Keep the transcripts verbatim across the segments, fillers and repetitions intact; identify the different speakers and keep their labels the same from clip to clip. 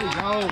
Speaker 1: go.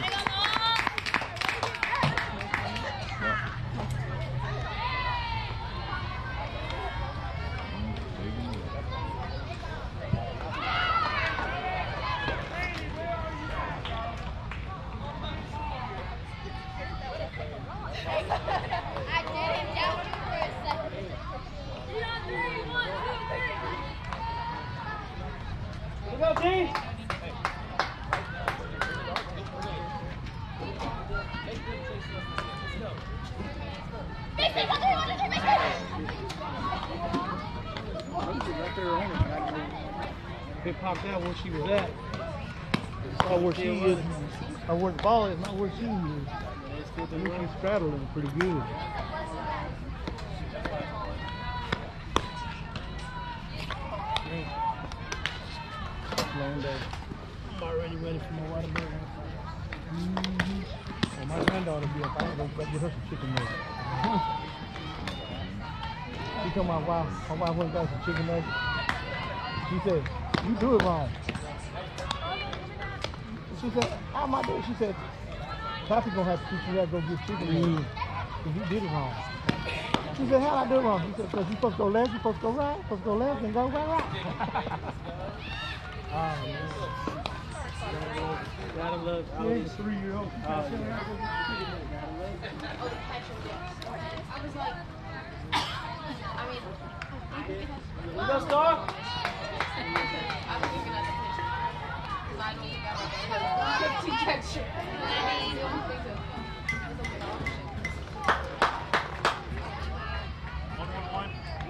Speaker 1: They popped out where she was at. Or where she is, or where the ball is, not where she is. She's straddling pretty good. Long day. I'm already ready for my water burger. Mm-hmm. Well, my granddaughter be up. I gotta go get her some chicken nuggets. She told my wife, my wife went and got some chicken nuggets. She said, "You do it wrong." She said, "How am I doing?" She said, "Papa's gonna have to teach you how to go get chicken nuggets. Because you did it wrong." She said, "How'd I do it wrong?" She said, "Because you're supposed to go left, you're supposed to go right, you're supposed to go left and go right, right." Oh, man. Gotta love it. Yeah, he's a three-year-old. Oh, yeah.
Speaker 2: I was like, I mean,
Speaker 1: Let's start.
Speaker 2: I was looking at the picture. Because I don't think I have a conjecture. I don't think so.
Speaker 1: One, one, one.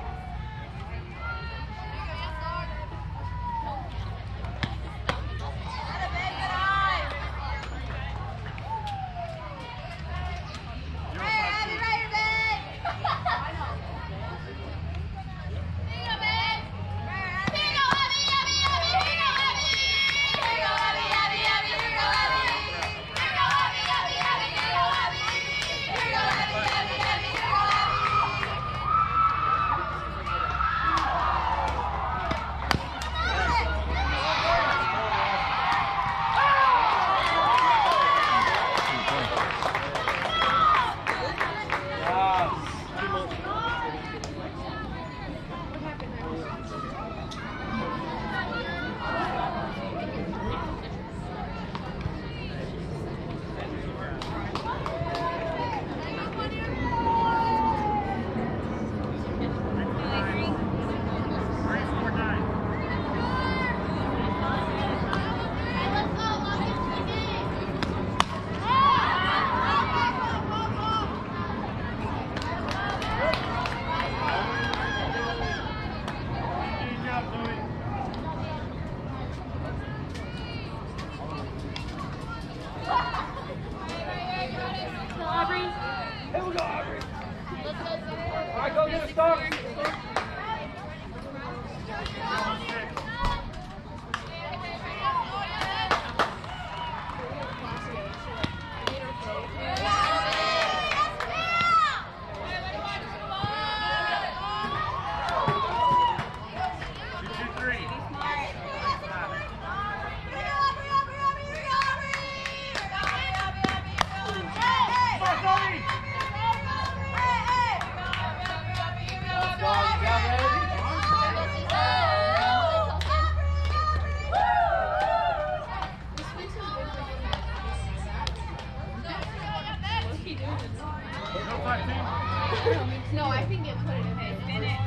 Speaker 2: No, I think it put it in his minute.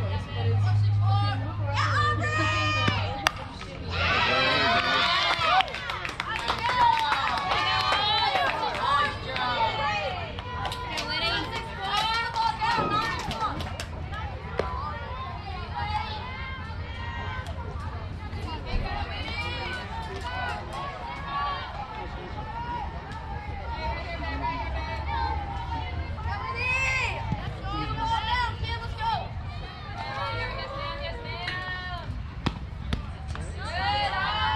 Speaker 2: Let's go.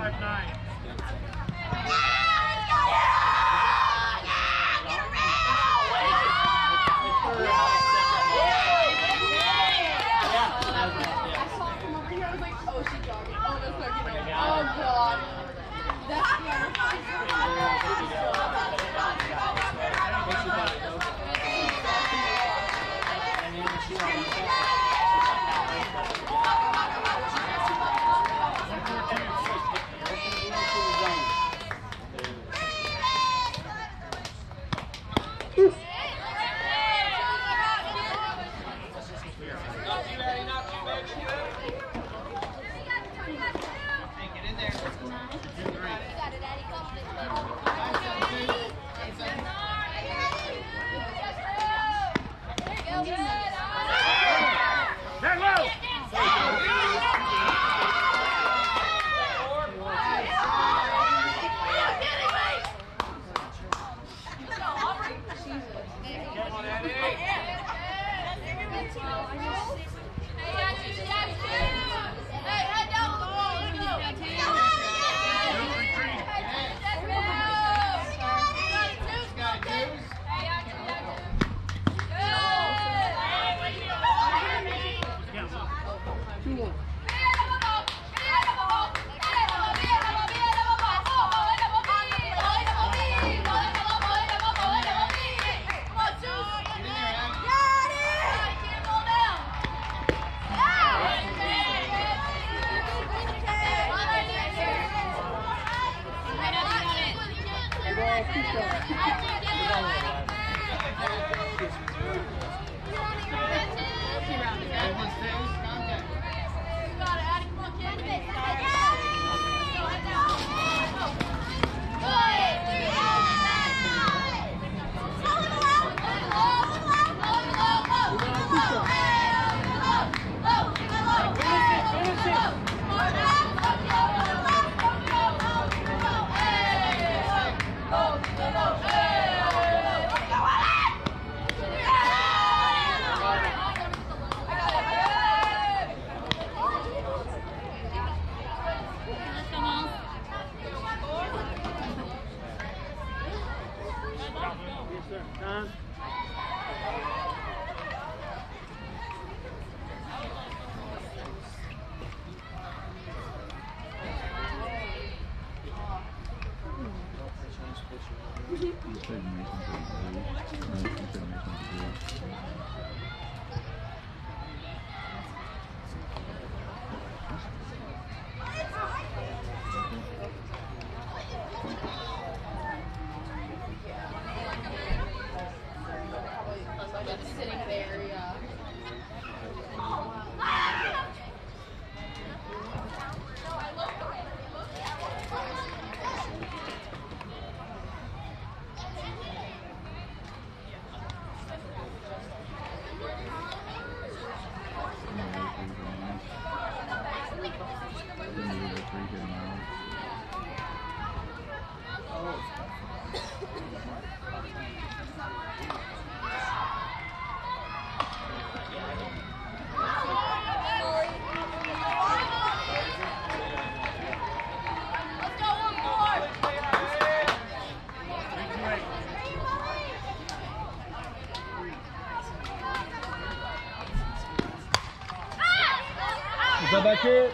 Speaker 1: Is that back here?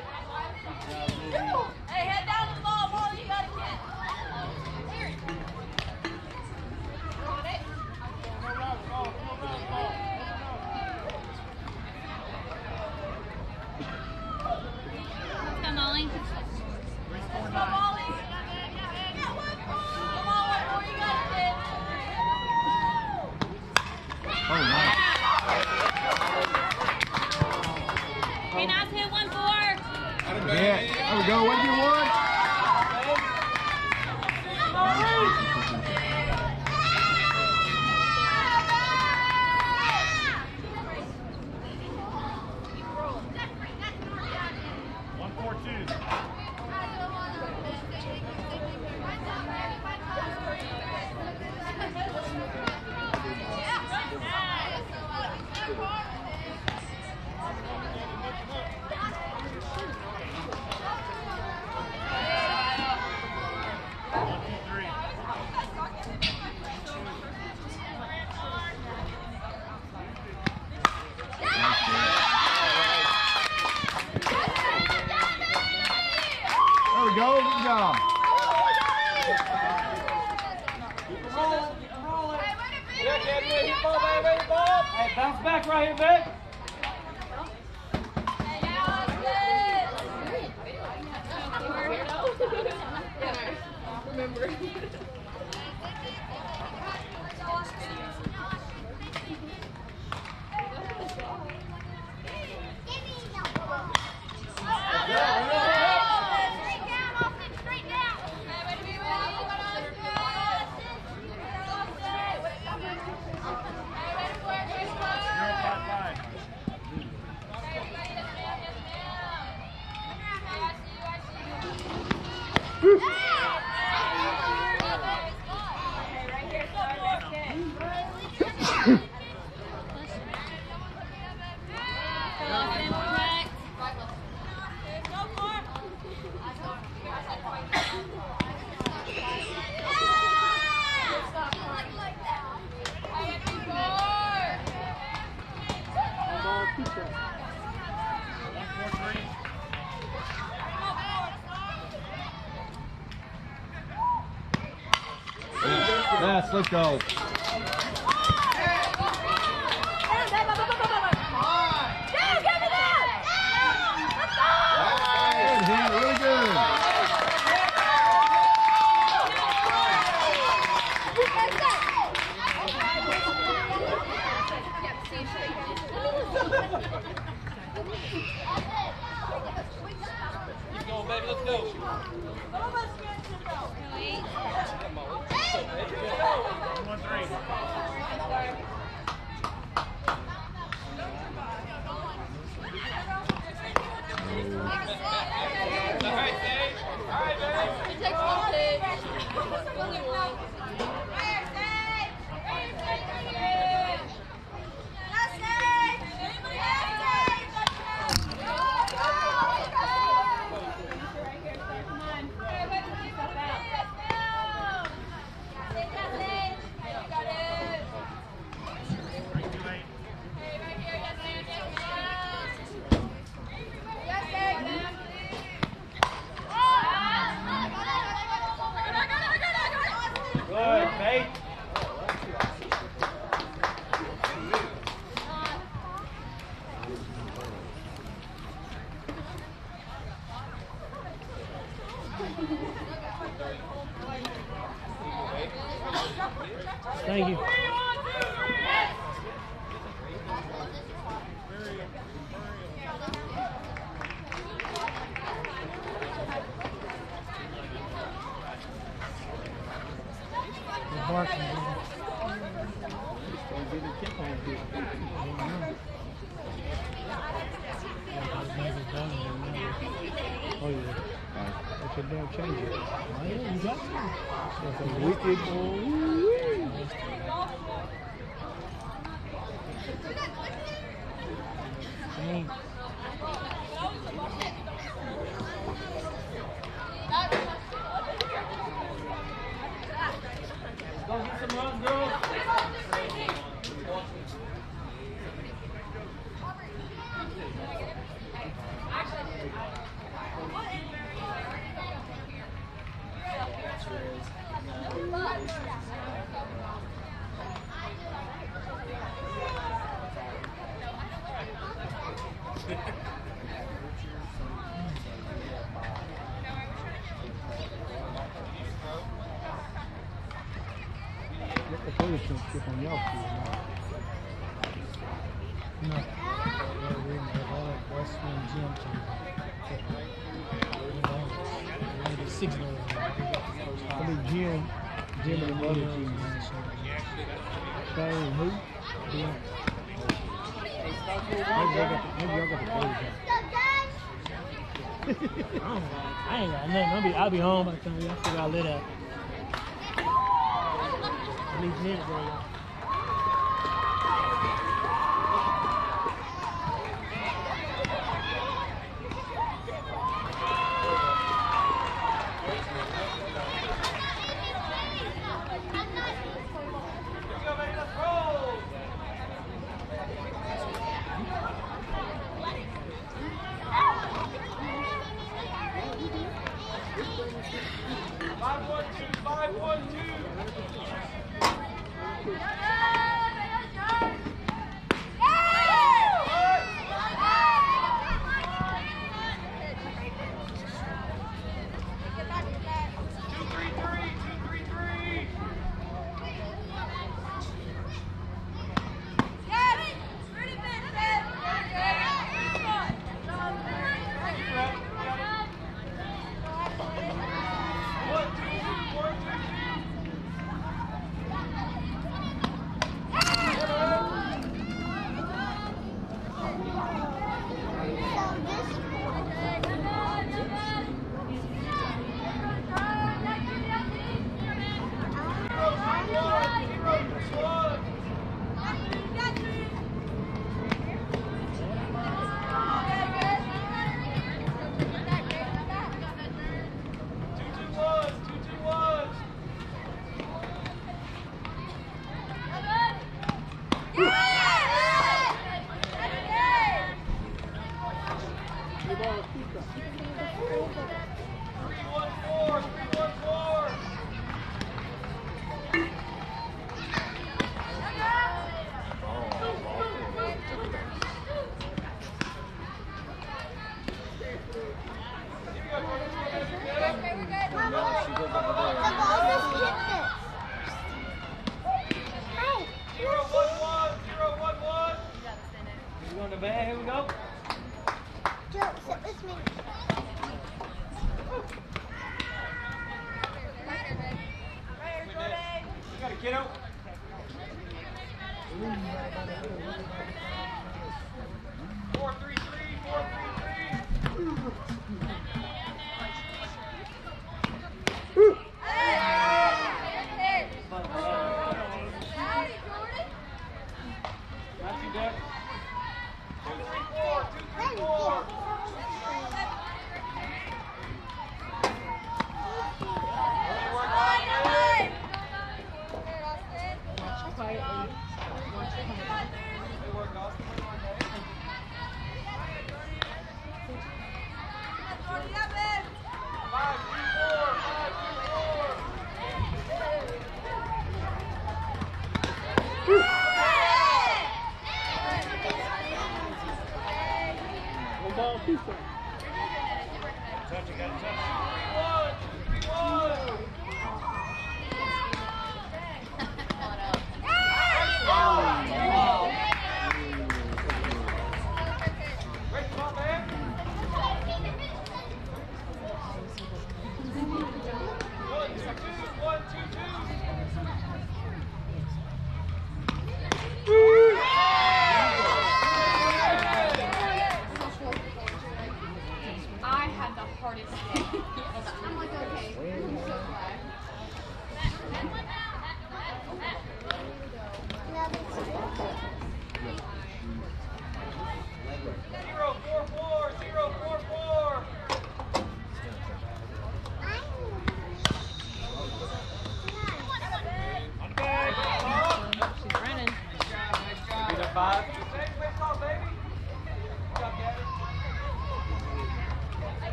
Speaker 2: Hey, head down the ball, ball, you got it, kid. Let's go, Molly. Let's go, Molly. Come on, one more, you got it, kid.
Speaker 1: Oh, nice.
Speaker 2: Okay, now two, one, four.
Speaker 1: Yeah, there we go. What do you want?
Speaker 3: One, four, two.
Speaker 4: we go. Good job.
Speaker 5: Hey, bounce back right here, Vic.
Speaker 2: Remember.
Speaker 4: Yes, let's go. Good, Hannah, really good.
Speaker 5: Keep going, baby. Let's go.
Speaker 3: One, three.
Speaker 2: It takes one pitch. Only one.
Speaker 5: Good, Faith.
Speaker 1: Thank you. Barking, baby. Oh yeah. That's your damn change it. Oh yeah, you got to. That's a wicked boy. Dang.
Speaker 5: Go get some runs, girls.
Speaker 1: The police can skip on y'all field now. No. They're reading the whole Western Gym team. They only did six dollars. I mean, Jim, Jim and the other team. Same, who? Yeah. Maybe y'all got the, maybe y'all got the gold down. I don't know. I ain't got nothing. I'll be, I'll be home by the time y'all figure out lit out. At least minute, bro.
Speaker 5: five, one, two.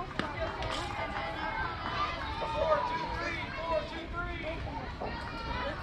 Speaker 5: Four, two, three, four, two, three.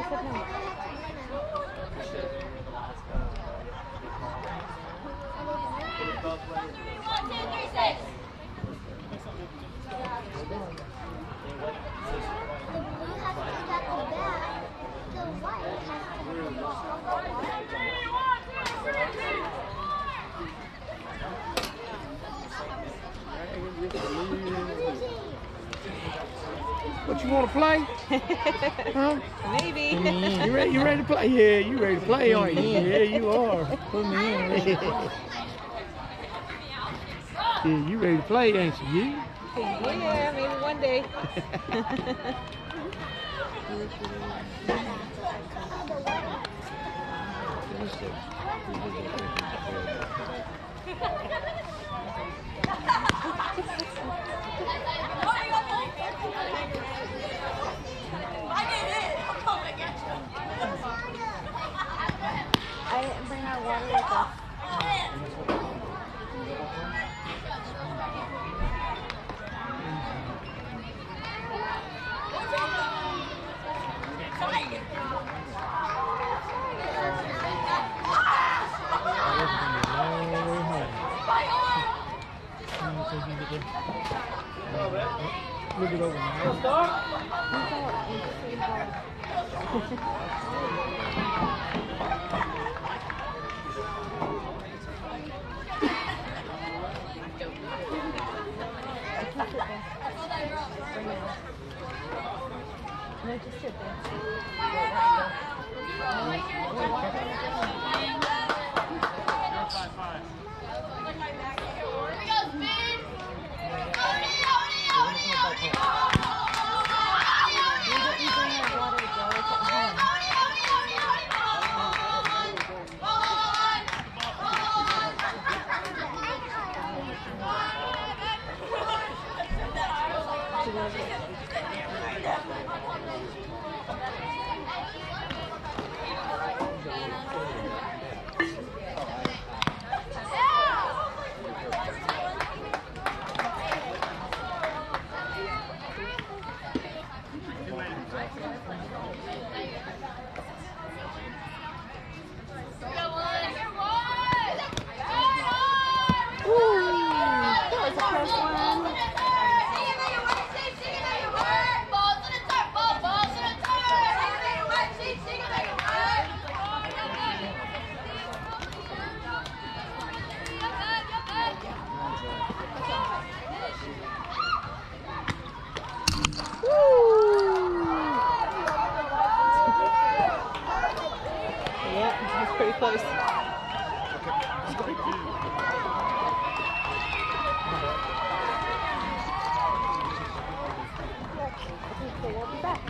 Speaker 1: What you want to play? Huh?
Speaker 2: Maybe.
Speaker 1: You ready? You ready to play? Yeah, you ready to play, aren't you? Yeah, you are. Put me in. Ready to play. Yeah, you ready to play, ain't you? Yeah.
Speaker 2: Yeah, maybe one day.
Speaker 6: I didn't bring our water with us.
Speaker 1: Look it over now.
Speaker 6: No, just sit there.
Speaker 2: Yeah, that's pretty close.
Speaker 6: We'll be back.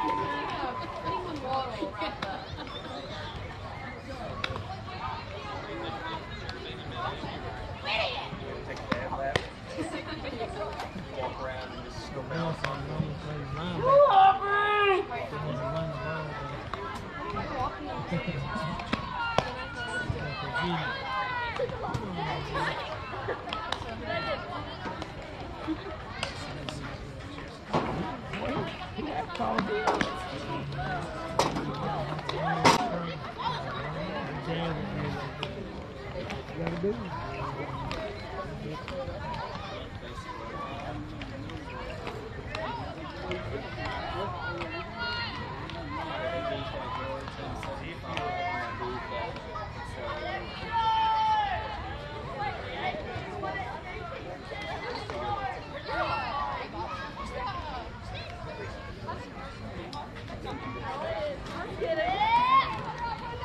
Speaker 2: Putting some water around that.
Speaker 3: Take a bad lap. Walk around and just snow bounce on them.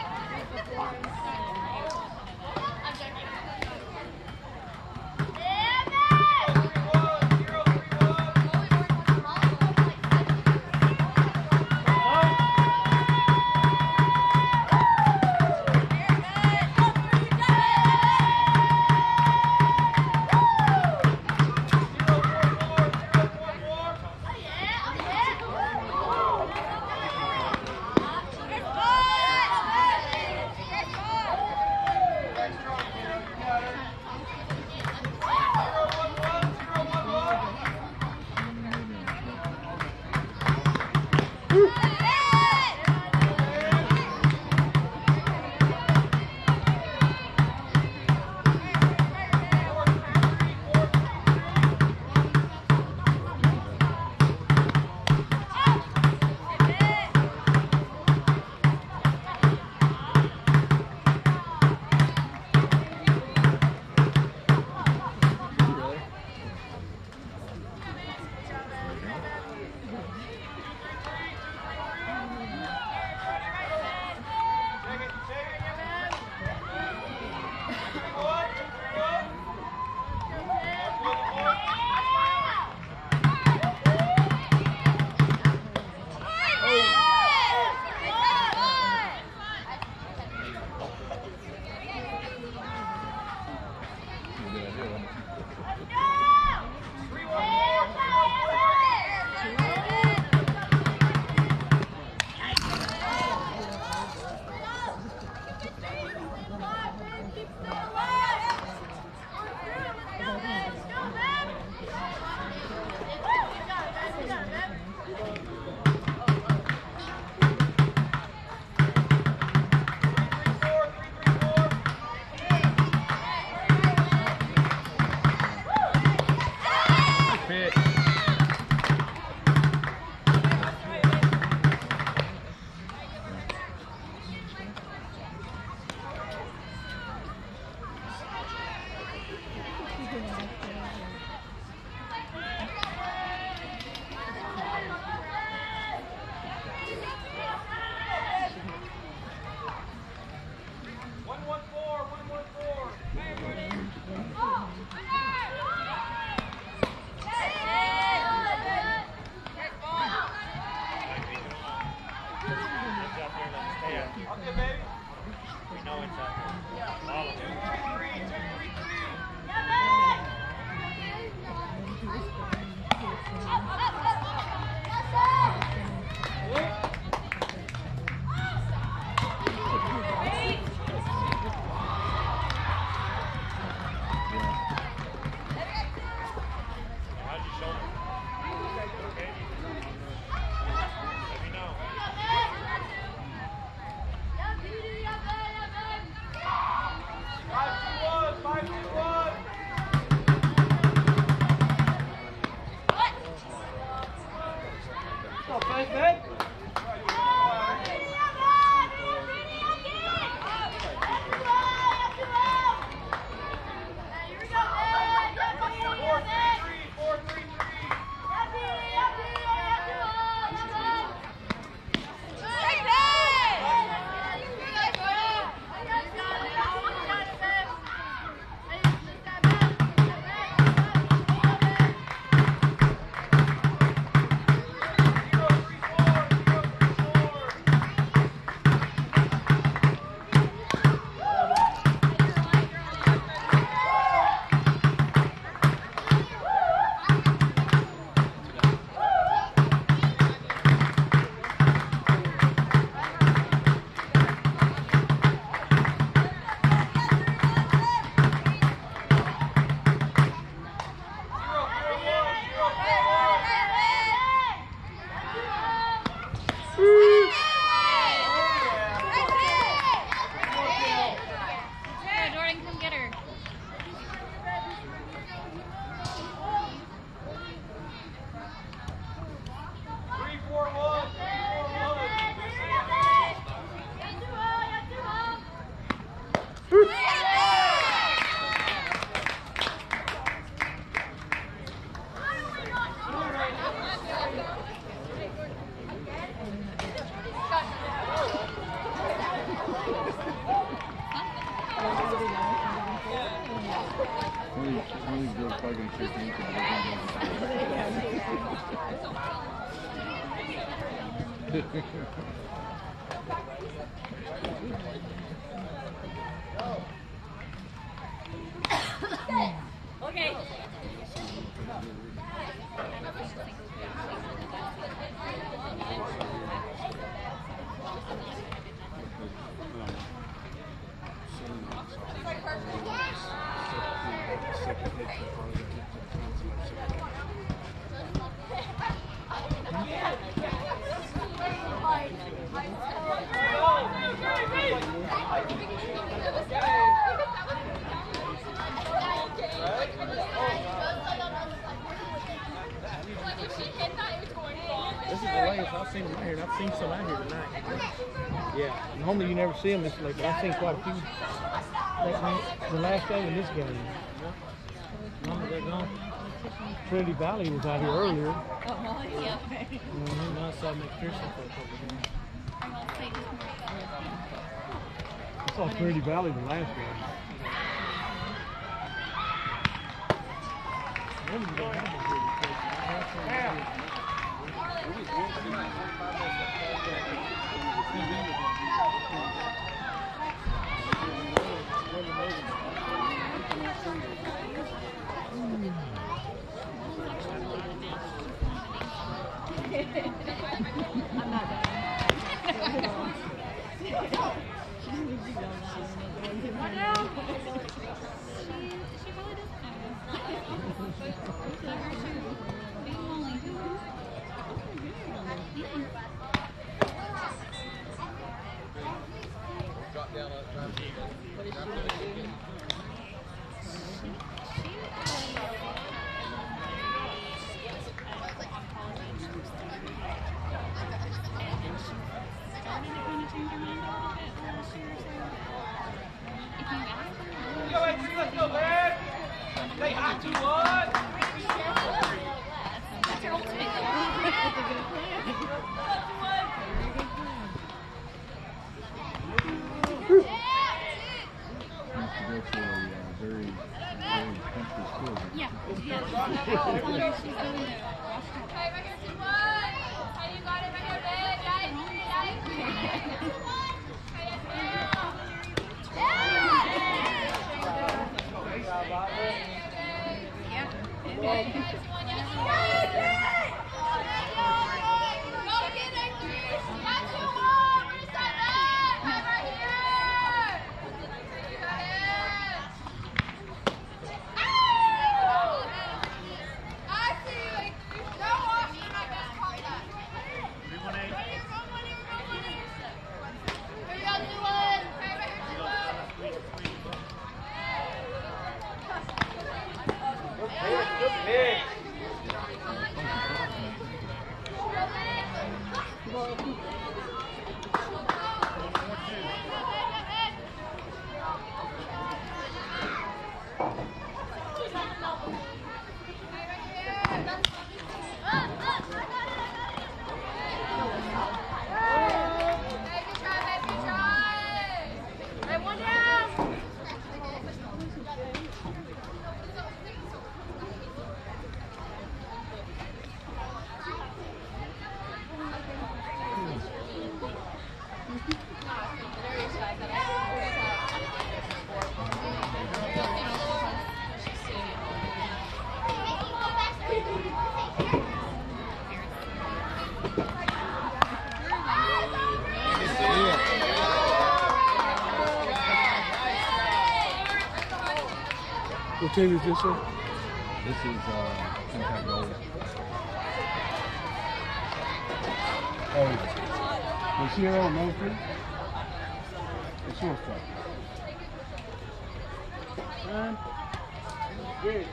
Speaker 2: Yeah.
Speaker 4: make sure you can
Speaker 2: Okay.
Speaker 1: This is the latest I've seen right here, and I've seen some out here tonight. Yeah, normally you never see them this late, but I've seen quite a few. Like the last game in this game. Normally they're gone. Trinity Valley was out here earlier. Mm-hmm. I saw McPherson for a couple of games. I saw Trinity Valley the last game.
Speaker 6: I'm not done.
Speaker 5: Go ahead, let's go, man. Say hi to one.
Speaker 2: That's your ultimate
Speaker 4: go to a uh, very, very country school.
Speaker 2: Yeah. Yeah. Tell her she's going to
Speaker 7: Okay, right here, two, one. Hey, you got it right here, babe. Guys, guys.
Speaker 1: What team is this, sir?
Speaker 4: This is uh, Impact Gold.
Speaker 1: Hey, was she on Main Street? The shortstop. Son? Good.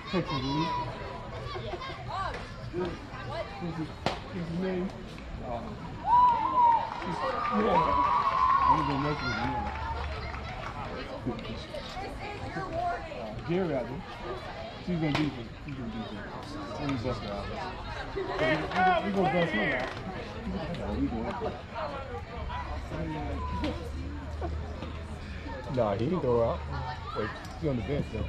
Speaker 1: Texas League. What's his name? Um, yeah. I'm gonna mess with him. Uh, Jerry out there. She's gonna beat him. She's gonna beat him. Let me bust her out. We gonna bust him out. No, we doing Nah, he didn't go out. Wait, he's on the bench though.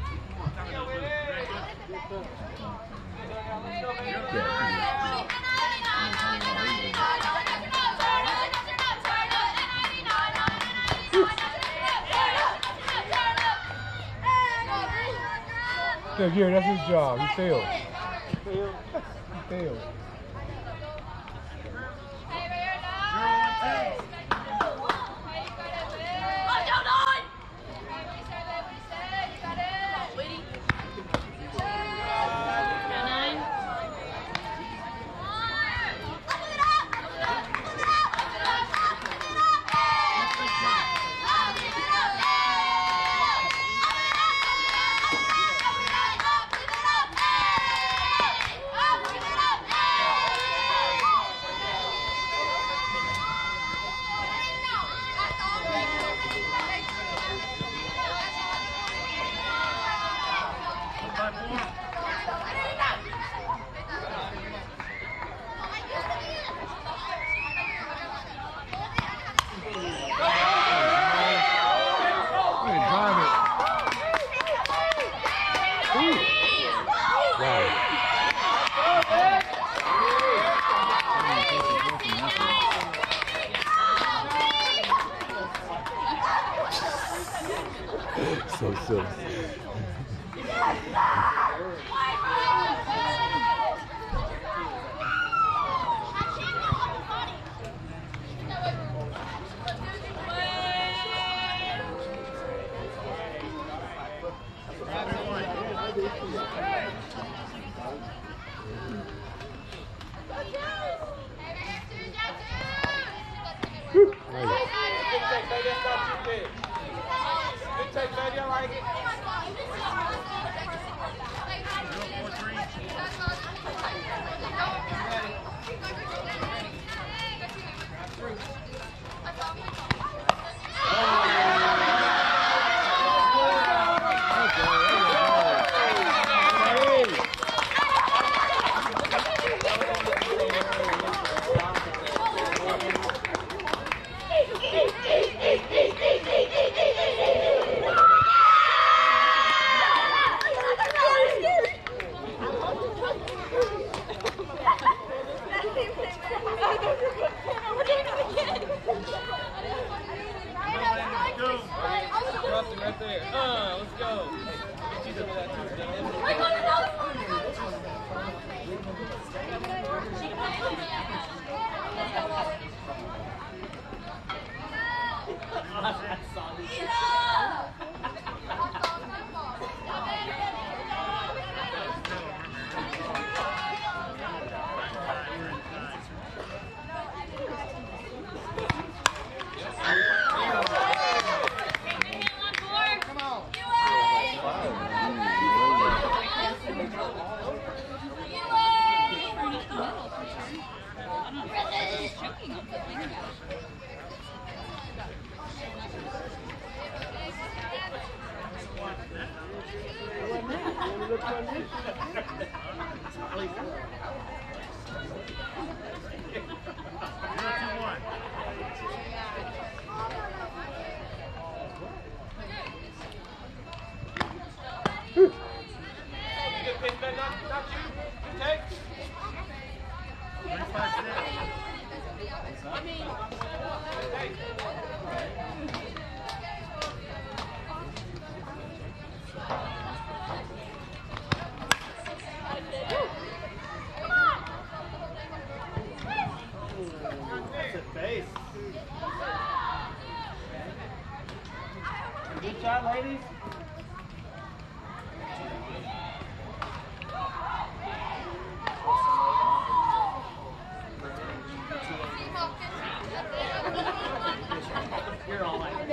Speaker 1: Yeah, Gary, that's his job. He failed. He failed. So silly.
Speaker 5: Right there. Uh, let's go. Get you some of that too. Good job, ladies. You're all right.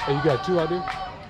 Speaker 8: Oh, you got two out there?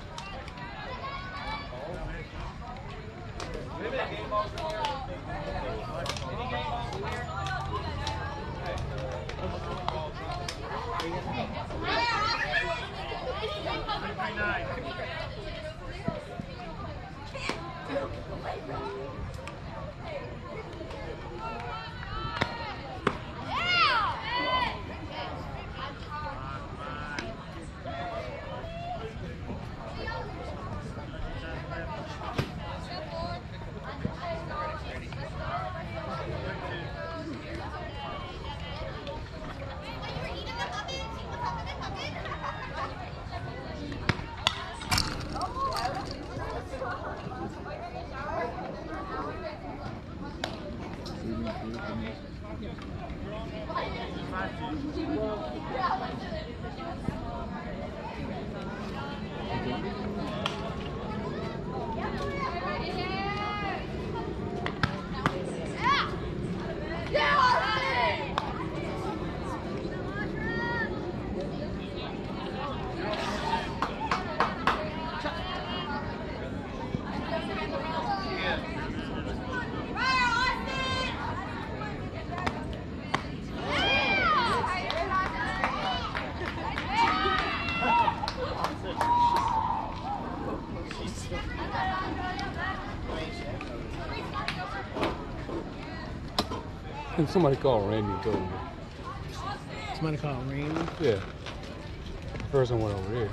Speaker 8: And somebody called Randy and told me.
Speaker 1: Somebody called Randy?
Speaker 8: Yeah. The first one went over there.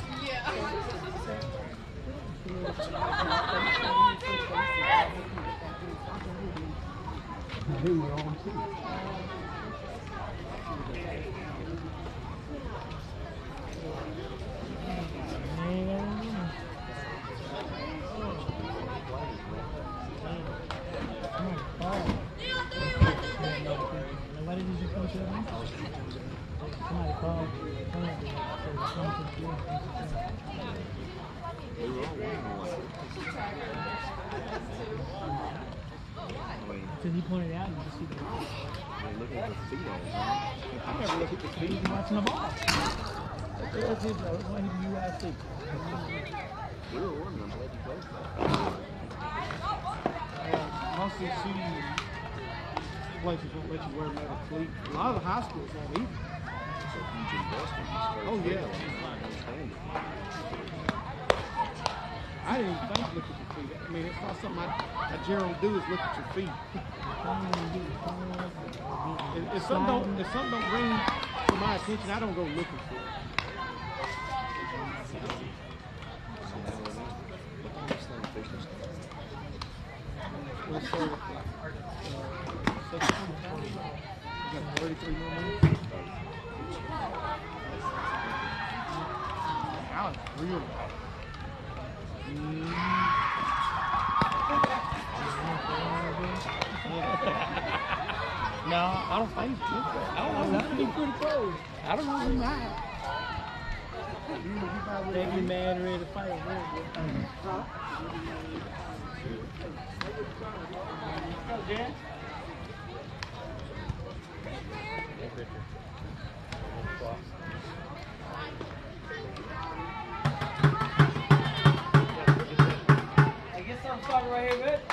Speaker 1: They were on too. Nobody did you come to them? Somebody called. Because he pointed out and you see the ball.
Speaker 4: They're looking at the feet all the time.
Speaker 1: I never look at the feet. He's watching the ball. That's his, uh, when he U I C.
Speaker 4: We were wondering, I'm glad you played that.
Speaker 1: Most of the city places won't let you wear metal cleats. A lot of the high schools won't either.
Speaker 4: It's a huge investment.
Speaker 1: Oh, yeah.
Speaker 4: I understand it.
Speaker 1: I didn't even think look at your feet. I mean, it's not something I, I generally do is look at your feet. if, if something don't if something don't bring to my attention, I don't go looking for it. Let's start with, uh, you got thirty-three more minutes. Alex, really? No, I don't think so. I don't know. That'd be pretty close. I don't know who might. They be mad ready to fight. Go, Jen. Hey, get something started right here, man.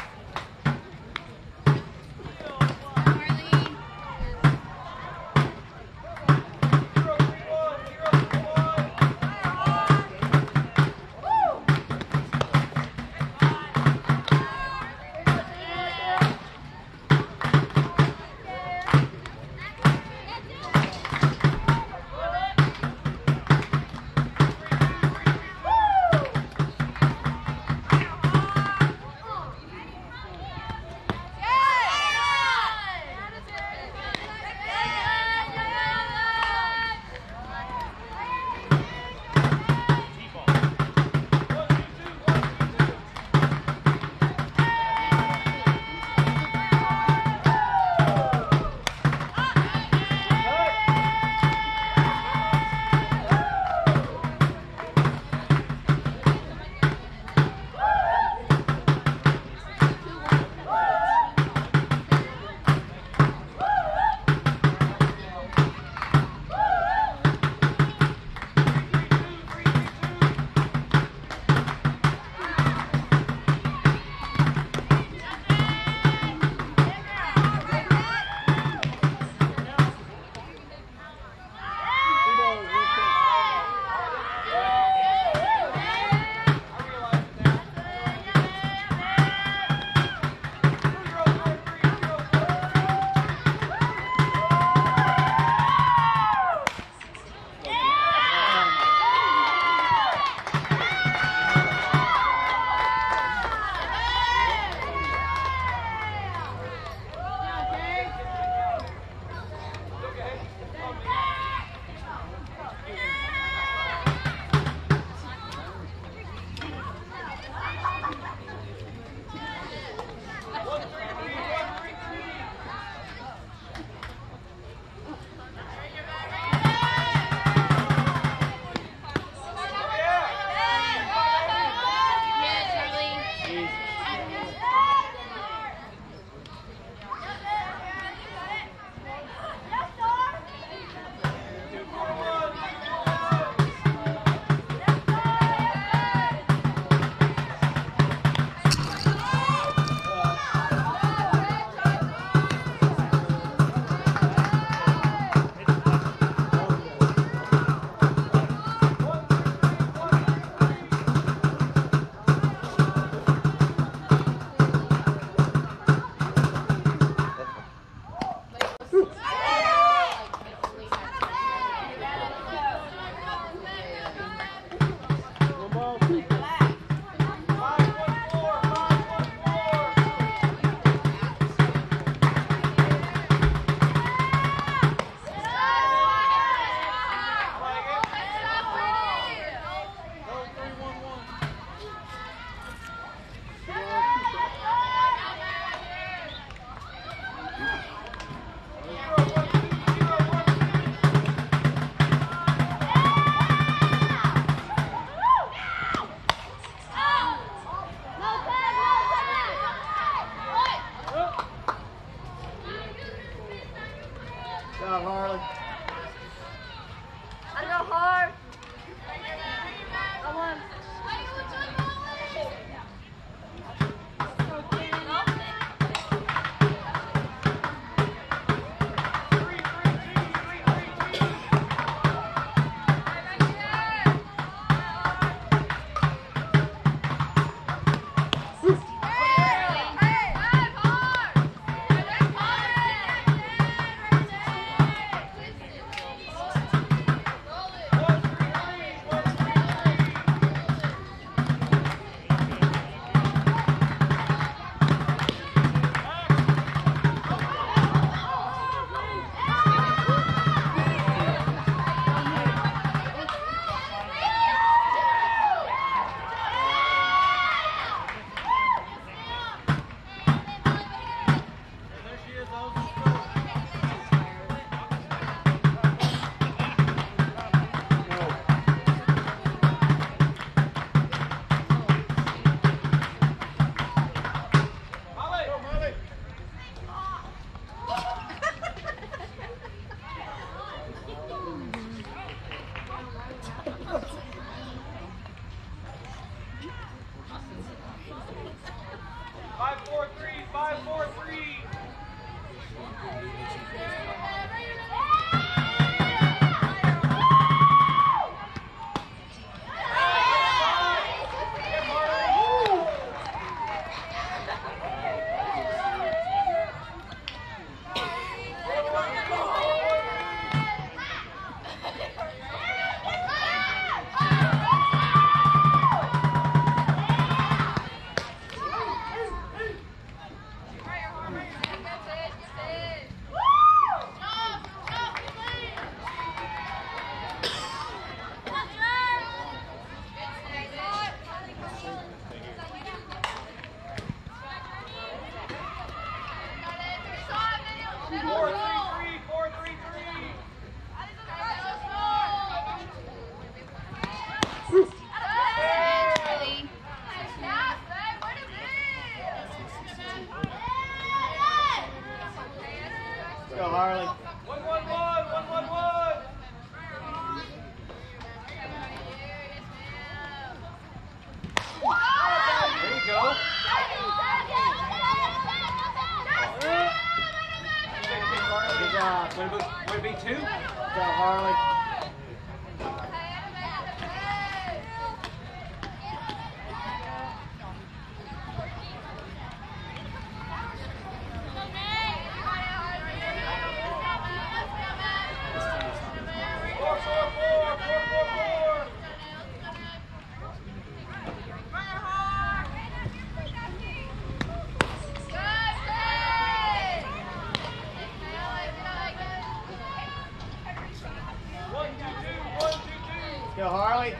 Speaker 1: job, Harley.
Speaker 6: I go hard. I won.
Speaker 5: Five, four, three, five, four, three. Four, three, three, four, three, three.
Speaker 1: Go, Harley.
Speaker 5: One, one, one, one, one, one. There you go.
Speaker 1: Good job.
Speaker 3: Would it be, would it be two?
Speaker 1: Good job, Harley.
Speaker 5: Four, four, four, four, four, four. One, two, two, one, two, two.
Speaker 1: Go, Harley.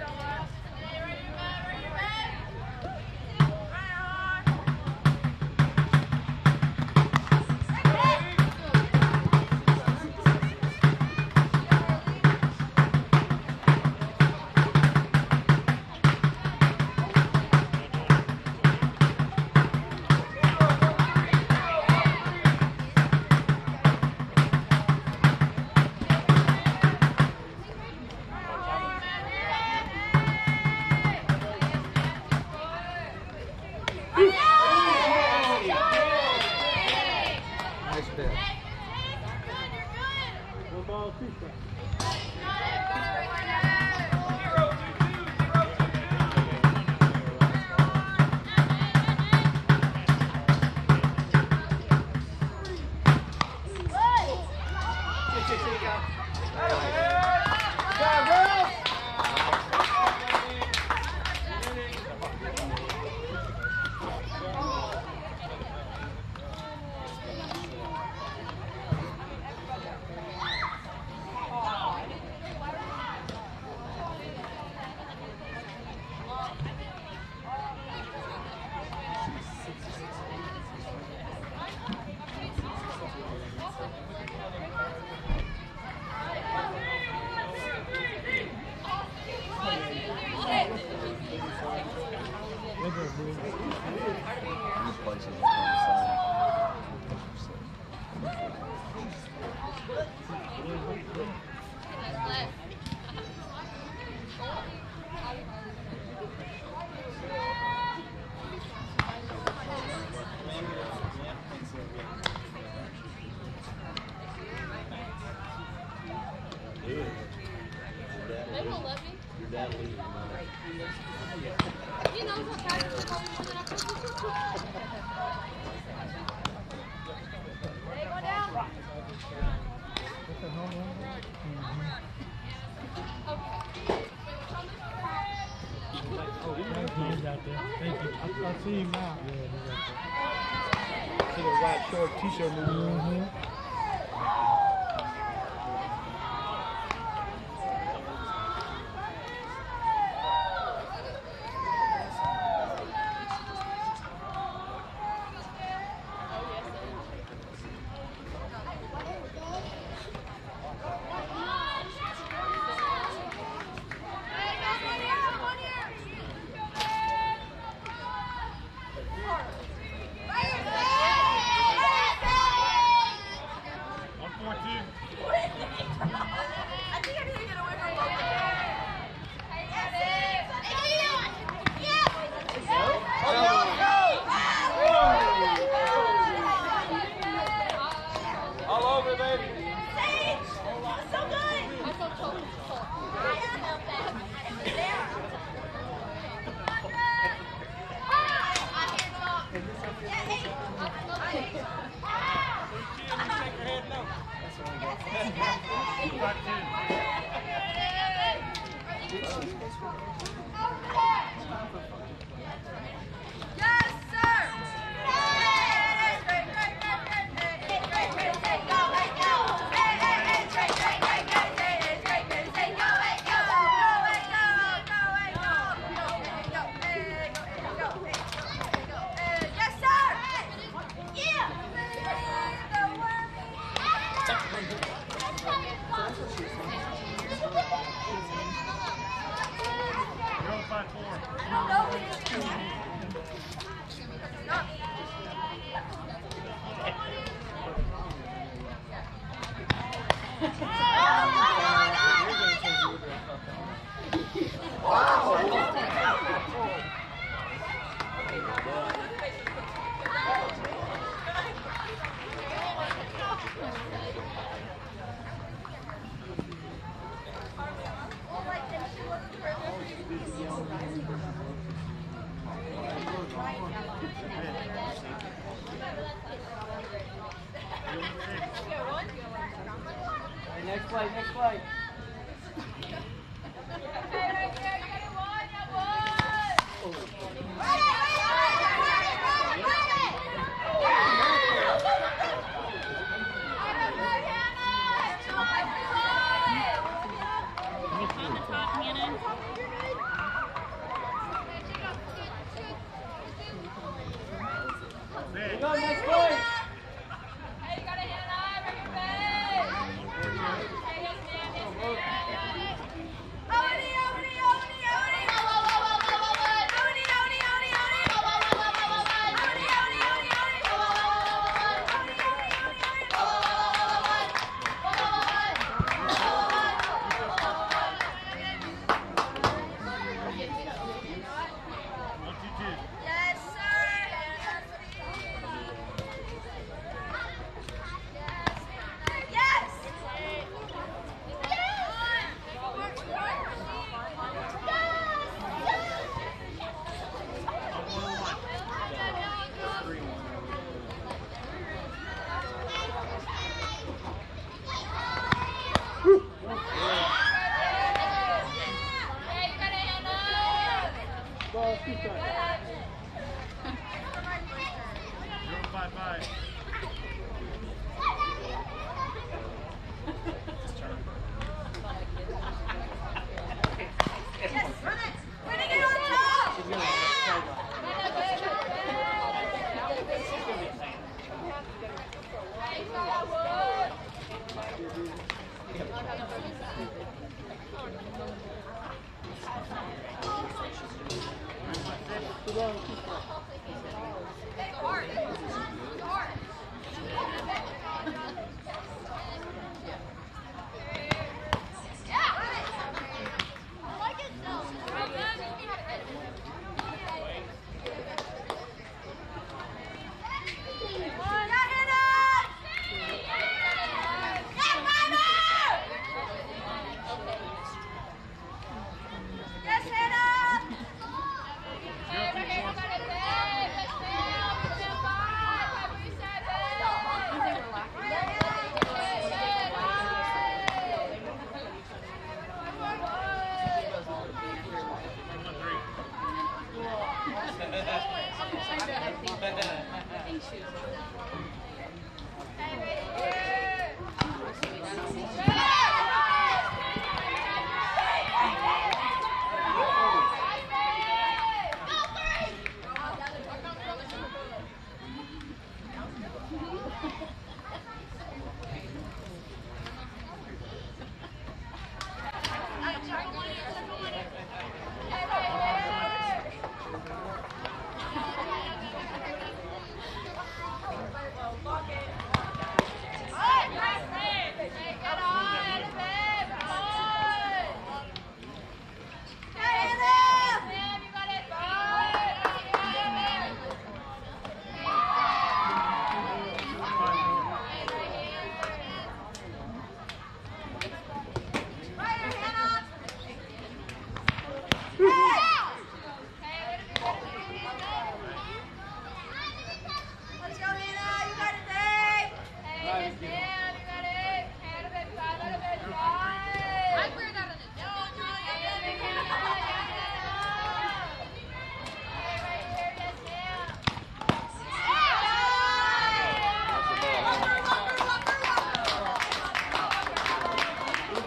Speaker 1: Nice bit. One ball, two strikes.
Speaker 5: Zero, two, two, zero, two, two.
Speaker 1: Go, girls!
Speaker 5: Three,
Speaker 7: They won't let me.
Speaker 4: Your dad leaves.
Speaker 7: He knows what practice is going on. Hey, go down.
Speaker 1: That's a home run. He's out there. Thank you. I, I see him now. Yeah, he's out there. See the white short t-shirt movie. Mm-hmm.
Speaker 5: All over, baby.
Speaker 7: Yes, sir.
Speaker 5: Next play, next play. Here we go, next play.
Speaker 7: Hey, you gotta hit an eye, bring it back. Hey, yes, man, yes, man. Oni, Oni, Oni, Oni. Oni, Oni, Oni, Oni. Oni, Oni, Oni, Oni. Yes, sir. Yes. Hey, you gotta hand up.
Speaker 1: Ball, two strikes.
Speaker 3: Bye bye.
Speaker 7: Yes, run it. Way to get on top. Hey, you got wood. Hey, go hard. Go hard.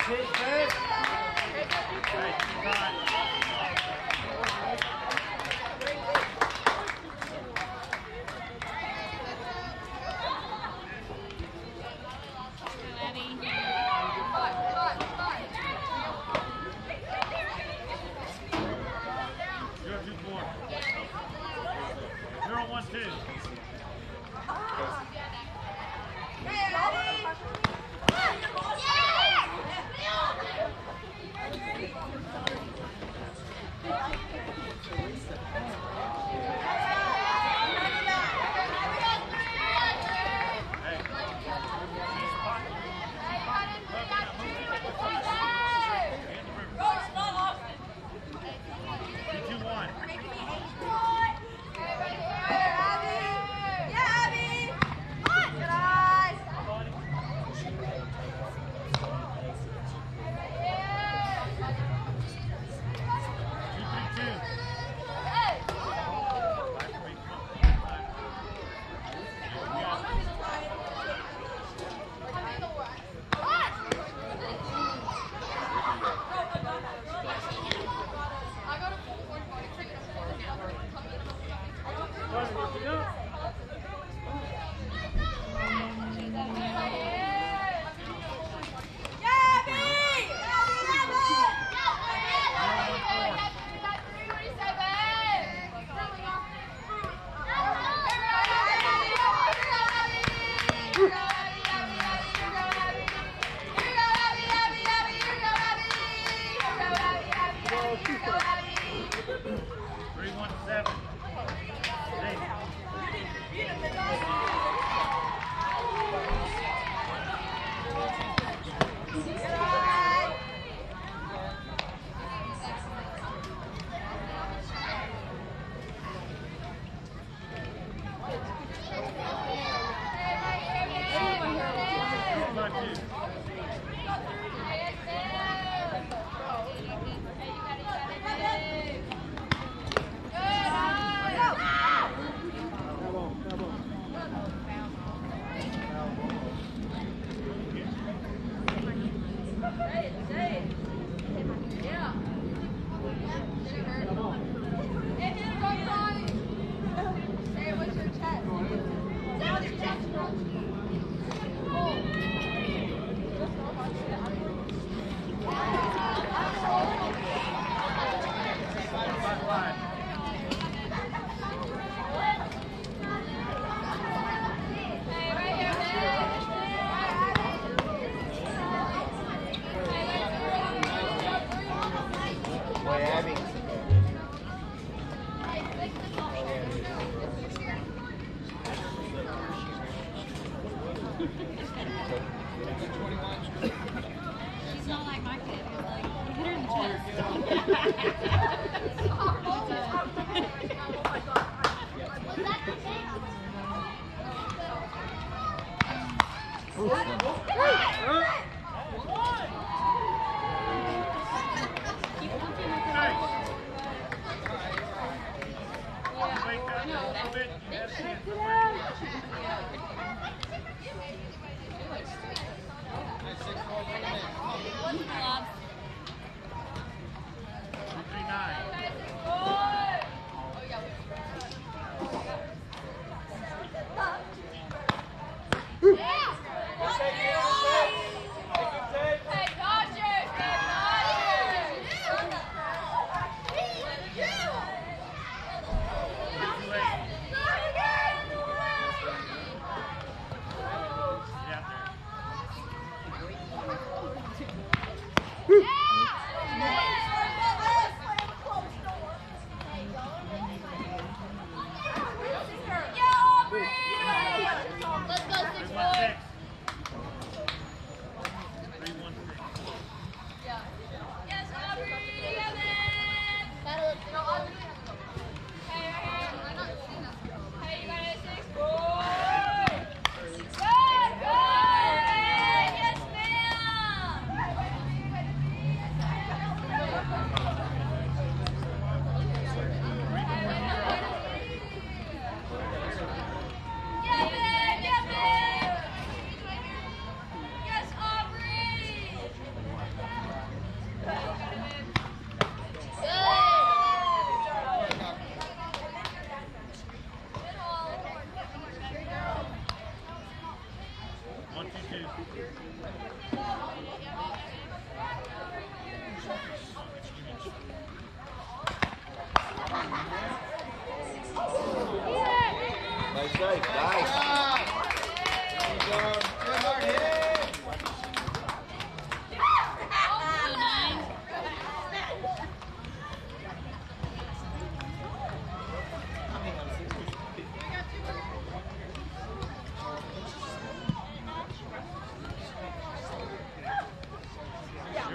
Speaker 7: She's not like my kid. Like, you hit her in the chest.
Speaker 9: Nine.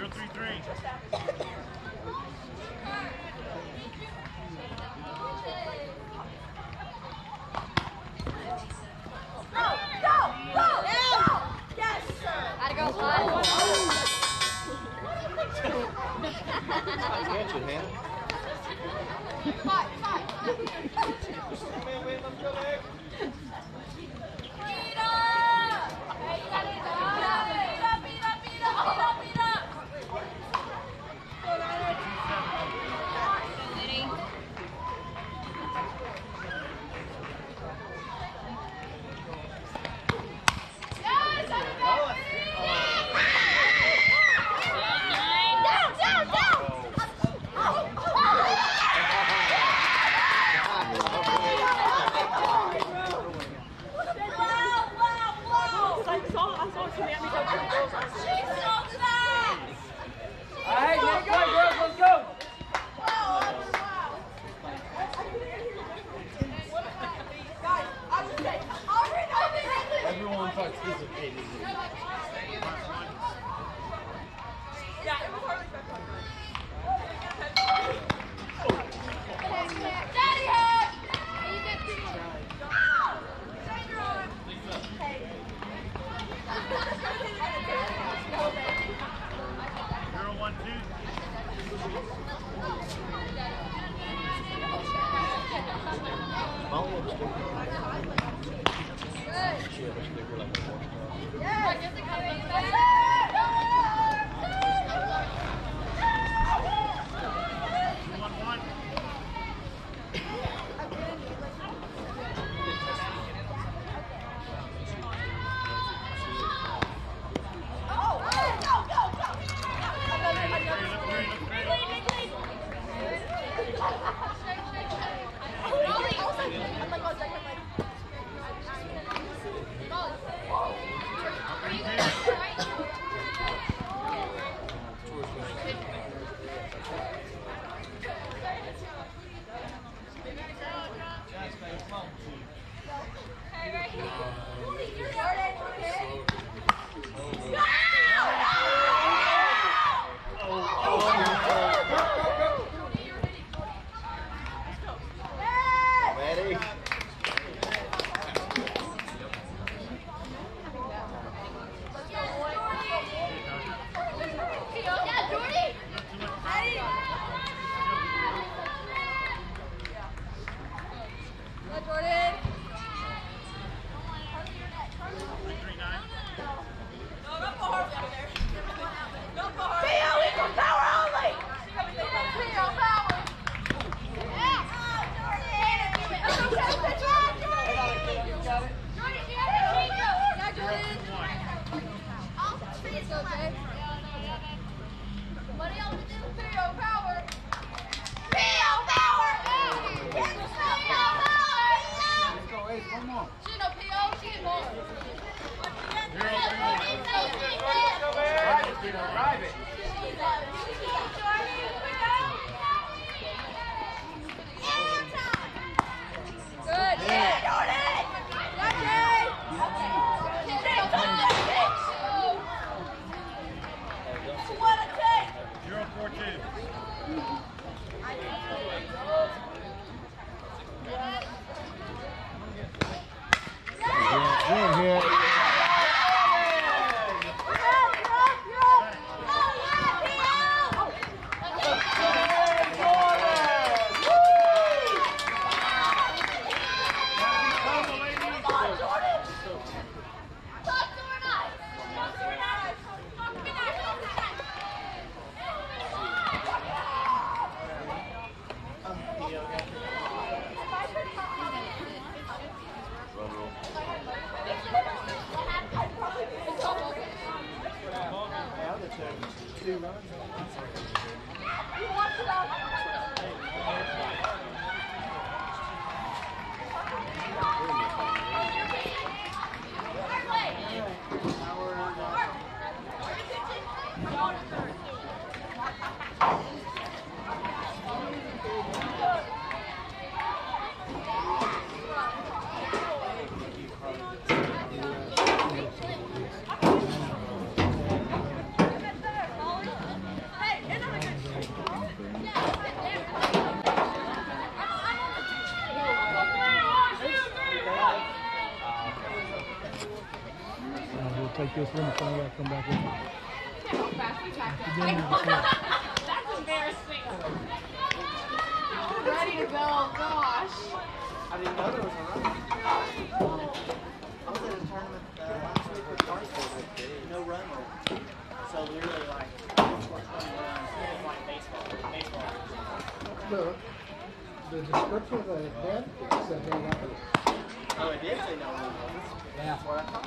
Speaker 3: Catch it, Hannah.
Speaker 5: Everyone participated.
Speaker 1: Just when the phone got come back in.
Speaker 2: How fast we tracked
Speaker 1: You
Speaker 2: it.
Speaker 1: didn't even say it.
Speaker 2: That's embarrassing. Ready to go, gosh.
Speaker 9: I didn't know there was a run. I was at a tournament uh, last week with Cartersville, no run rule. So literally like twenty runs, it's like baseball. Baseball.
Speaker 1: The, the description of the event said they got it.
Speaker 9: Oh, it did say no run rule.
Speaker 1: Yeah.
Speaker 9: That's what I thought.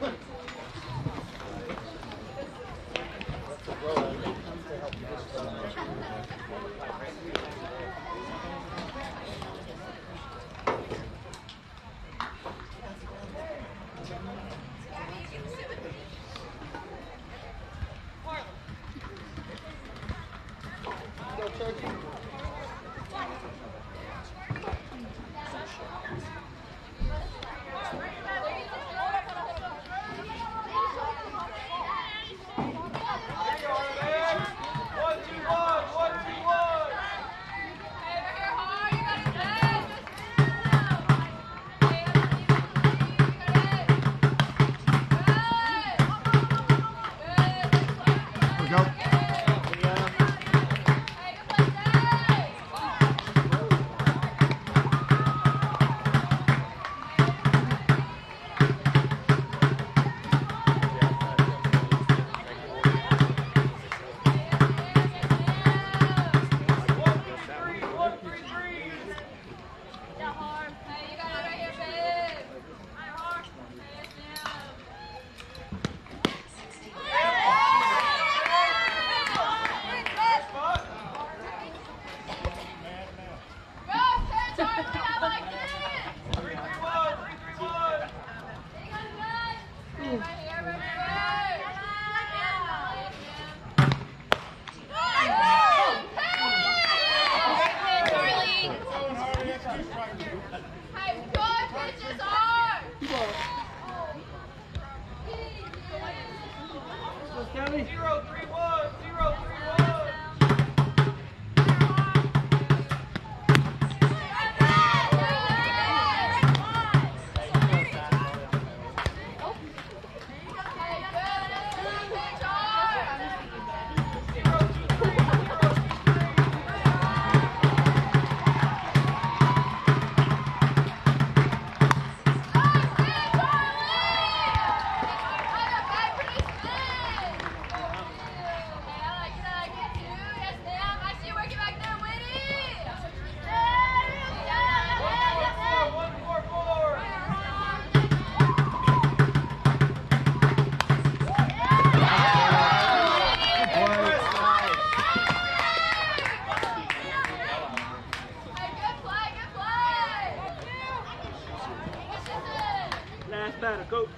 Speaker 5: Last batter, coach.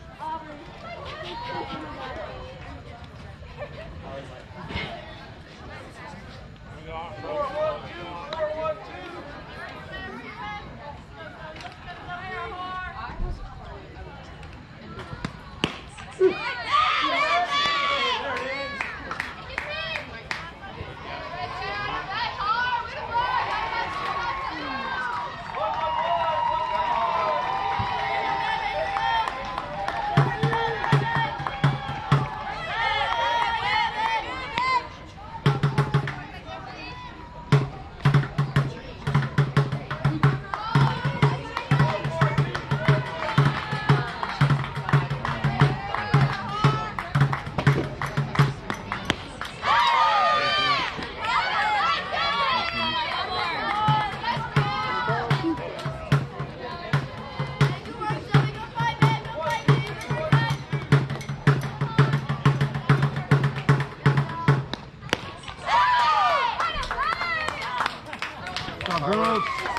Speaker 1: Girls.